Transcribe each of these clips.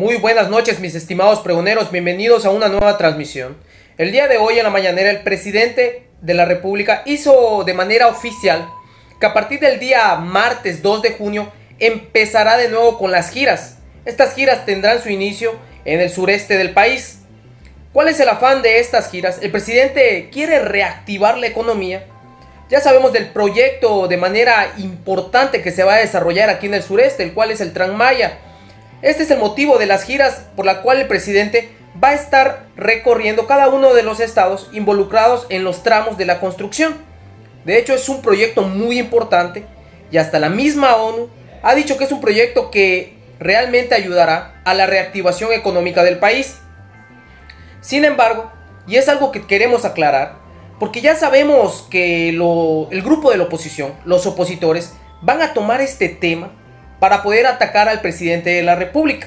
Muy buenas noches, mis estimados pregoneros, bienvenidos a una nueva transmisión. El día de hoy en la mañanera el presidente de la República hizo de manera oficial que a partir del día martes 2 de junio empezará de nuevo con las giras. Estas giras tendrán su inicio en el sureste del país. ¿Cuál es el afán de estas giras? El presidente quiere reactivar la economía. Ya sabemos del proyecto de manera importante que se va a desarrollar aquí en el sureste, el cual es el Tren Maya. Este es el motivo de las giras por la cual el presidente va a estar recorriendo cada uno de los estados involucrados en los tramos de la construcción. De hecho, es un proyecto muy importante y hasta la misma ONU ha dicho que es un proyecto que realmente ayudará a la reactivación económica del país. Sin embargo, y es algo que queremos aclarar, porque ya sabemos que el grupo de la oposición, los opositores, van a tomar este tema para poder atacar al presidente de la República.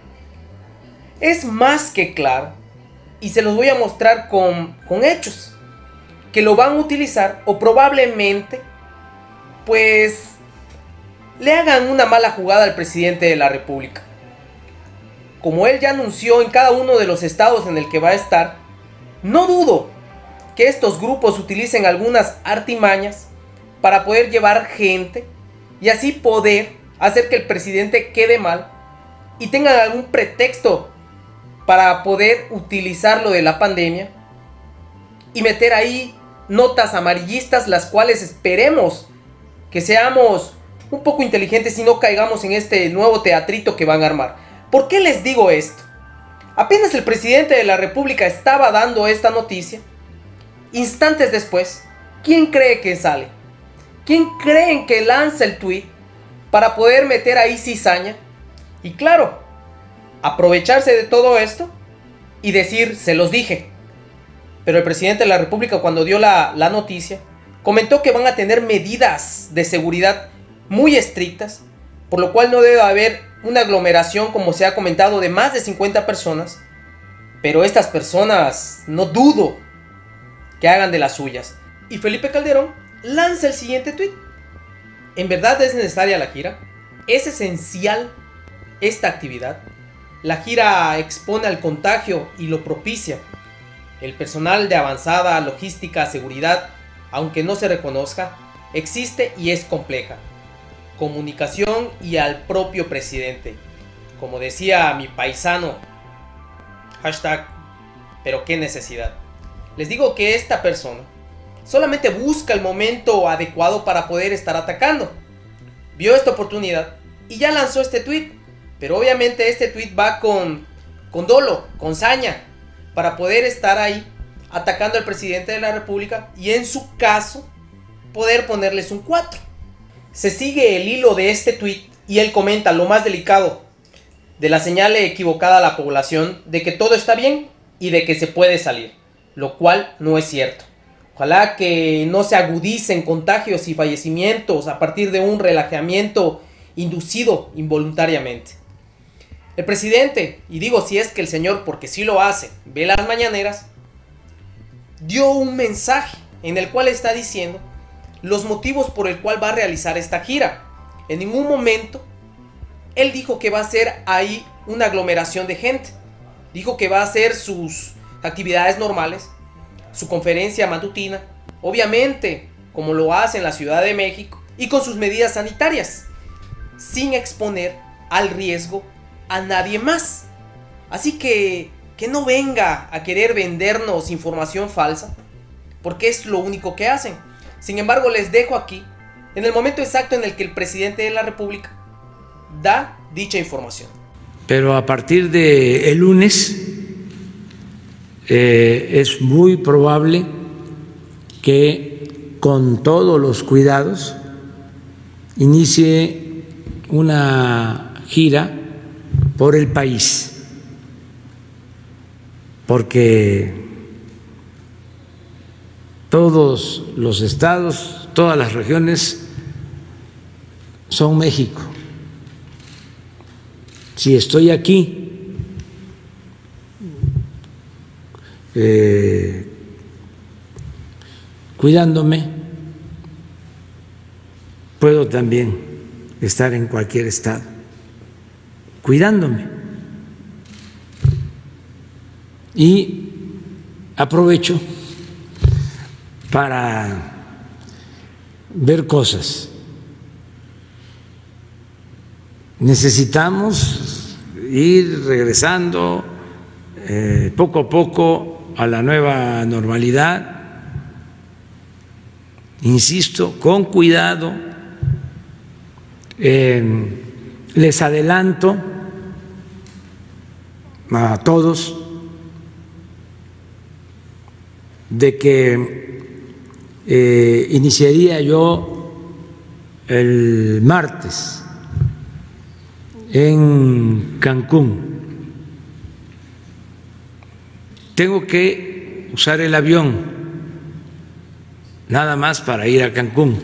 Es más que claro, y se los voy a mostrar con hechos, que lo van a utilizar o probablemente pues le hagan una mala jugada al presidente de la República. Como él ya anunció en cada uno de los estados en el que va a estar, no dudo que estos grupos utilicen algunas artimañas para poder llevar gente y así poder hacer que el presidente quede mal y tengan algún pretexto para poder utilizar lo de la pandemia y meter ahí notas amarillistas, las cuales esperemos que seamos un poco inteligentes y no caigamos en este nuevo teatrito que van a armar. ¿Por qué les digo esto? Apenas el presidente de la República estaba dando esta noticia, instantes después, ¿quién cree que sale? ¿Quién creen que lanza el tweet para poder meter ahí cizaña? Y claro, aprovecharse de todo esto y decir, se los dije. Pero el presidente de la República, cuando dio la noticia, comentó que van a tener medidas de seguridad muy estrictas, por lo cual no debe haber una aglomeración, como se ha comentado, de más de 50 personas. Pero estas personas no dudo que hagan de las suyas. Y Felipe Calderón lanza el siguiente tweet. ¿En verdad es necesaria la gira? ¿Es esencial esta actividad? La gira expone al contagio y lo propicia. El personal de avanzada logística, seguridad, aunque no se reconozca, existe y es compleja. Comunicación y al propio presidente. Como decía mi paisano, hashtag, pero qué necesidad. Les digo que esta persona solamente busca el momento adecuado para poder estar atacando. Vio esta oportunidad y ya lanzó este tweet. Pero obviamente este tweet va con dolo, con saña, para poder estar ahí atacando al presidente de la República y en su caso poder ponerles un 4. Se sigue el hilo de este tweet y él comenta lo más delicado de la señal equivocada a la población de que todo está bien y de que se puede salir, lo cual no es cierto. Ojalá que no se agudicen contagios y fallecimientos a partir de un relajamiento inducido involuntariamente. El presidente, y digo si es que el señor, porque sí lo hace, ve las mañaneras, dio un mensaje en el cual está diciendo los motivos por el cual va a realizar esta gira. En ningún momento él dijo que va a ser ahí una aglomeración de gente. Dijo que va a hacer sus actividades normales, su conferencia matutina, obviamente como lo hace en la Ciudad de México y con sus medidas sanitarias, sin exponer al riesgo a nadie más. Así que no venga a querer vendernos información falsa, porque es lo único que hacen. Sin embargo, les dejo aquí en el momento exacto en el que el presidente de la República da dicha información. Pero a partir del lunes es muy probable que con todos los cuidados inicie una gira por el país, porque todos los estados, todas las regiones son México. Si estoy aquí cuidándome, puedo también estar en cualquier estado cuidándome. Y aprovecho para ver cosas. Necesitamos ir regresando poco a poco a la nueva normalidad, insisto, con cuidado. Les adelanto a todos de que iniciaría yo el martes en Cancún. Tengo que usar el avión nada más para ir a Cancún.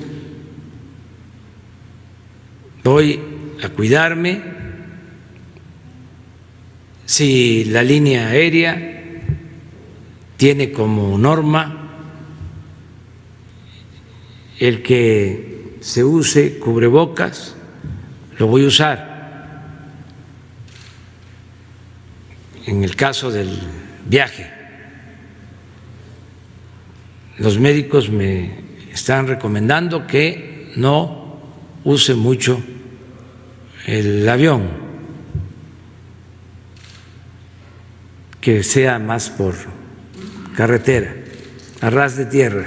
Voy a cuidarme. Si la línea aérea tiene como norma el que se use cubrebocas, lo voy a usar. En el caso del viaje, los médicos me están recomendando que no use mucho el avión, que sea más por carretera, a ras de tierra.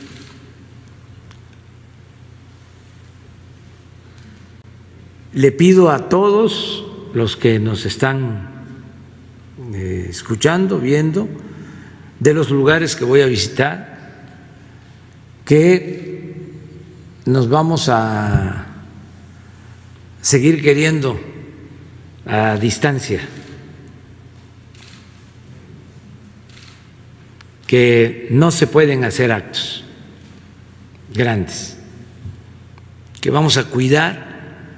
Le pido a todos los que nos están escuchando, viendo, de los lugares que voy a visitar, que nos vamos a seguir queriendo a distancia, que no se pueden hacer actos grandes, que vamos a cuidar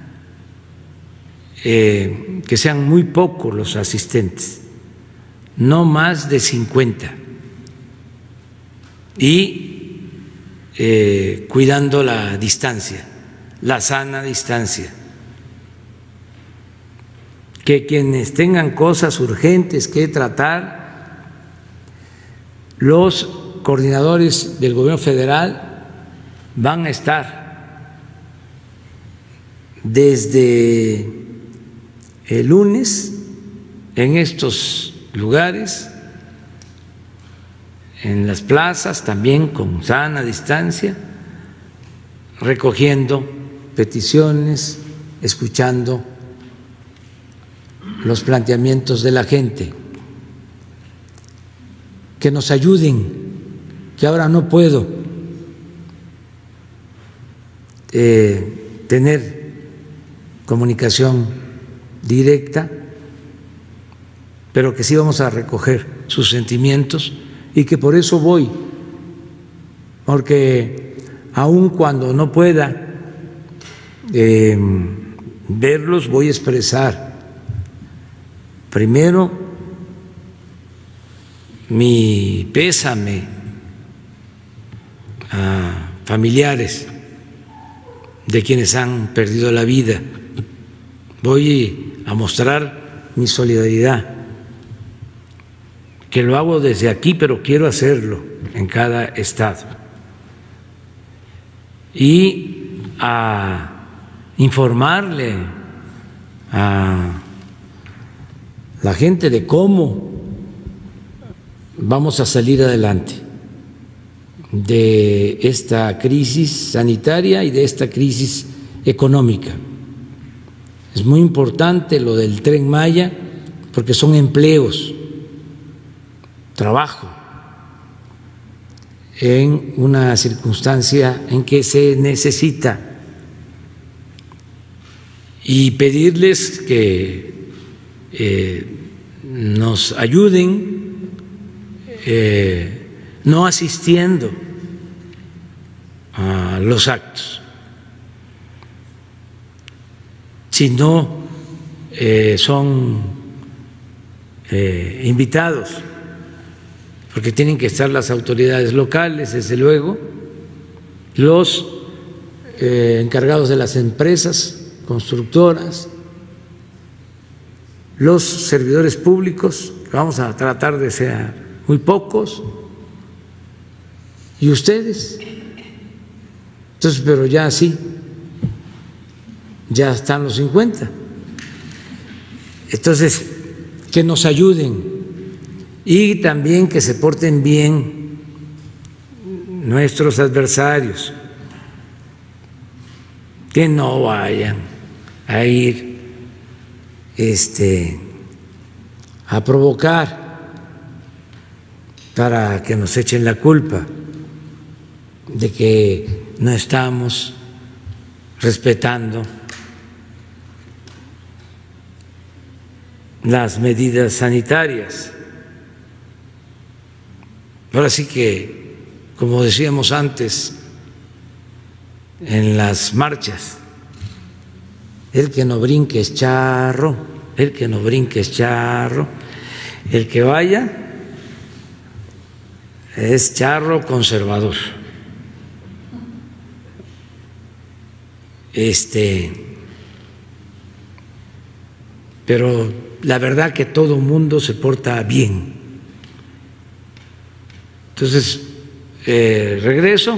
que sean muy pocos los asistentes, no más de 50, y cuidando la distancia, la sana distancia. Que quienes tengan cosas urgentes que tratar, los coordinadores del gobierno federal van a estar desde el lunes en estos lugares, en las plazas, también con sana distancia, recogiendo peticiones, escuchando los planteamientos de la gente, que nos ayuden, que ahora no puedo tener comunicación directa, pero que sí vamos a recoger sus sentimientos y que por eso voy, porque aun cuando no pueda verlos, voy a expresar primero mi pésame a familiares de quienes han perdido la vida. Voy a mostrar mi solidaridad, que lo hago desde aquí, pero quiero hacerlo en cada estado, y a informarle a la gente de cómo vamos a salir adelante de esta crisis sanitaria y de esta crisis económica. Es muy importante lo del Tren Maya porque son empleos, trabajo, en una circunstancia en que se necesita, y pedirles que nos ayuden no asistiendo a los actos, sino son invitados, porque tienen que estar las autoridades locales, desde luego, los encargados de las empresas constructoras, los servidores públicos, vamos a tratar de ser muy pocos, y ustedes. Entonces, pero ya sí, ya están los 50. Entonces, que nos ayuden y también que se porten bien nuestros adversarios, que no vayan a ir a provocar para que nos echen la culpa de que no estamos respetando las medidas sanitarias. Ahora sí que, como decíamos antes en las marchas, el que no brinque es charro, el que no brinque es charro, el que vaya es charro conservador. Pero la verdad que todo mundo se porta bien. Entonces, regreso,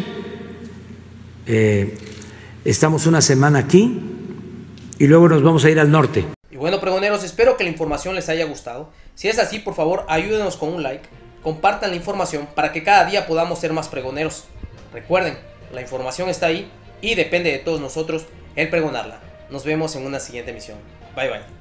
estamos una semana aquí y luego nos vamos a ir al norte. Y bueno, pregoneros, espero que la información les haya gustado. Si es así, por favor, ayúdenos con un like, compartan la información para que cada día podamos ser más pregoneros. Recuerden, la información está ahí y depende de todos nosotros el pregonarla. Nos vemos en una siguiente emisión. Bye bye.